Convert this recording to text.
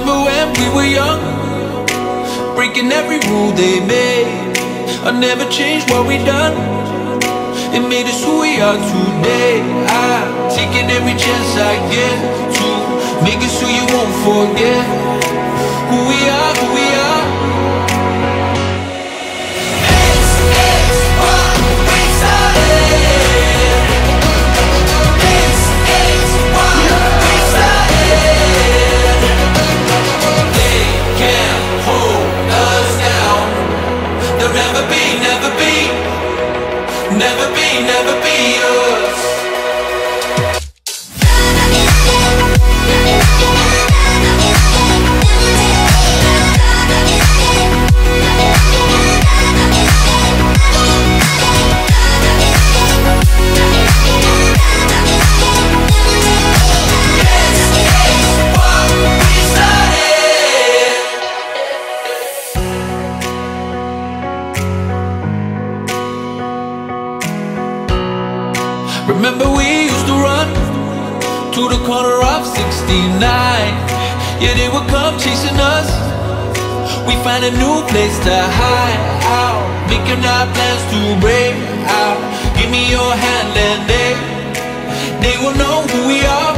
Remember when we were young, breaking every rule they made. I never changed what we done. It made us who we are today. I'm taking every chance I get to make it so you won't forget who we are, who we are. Never be yours. Remember we used to run to the corner of 69. Yeah, they would come chasing us. We find a new place to hide out, making our plans to break out. Give me your hand and they will know who we are.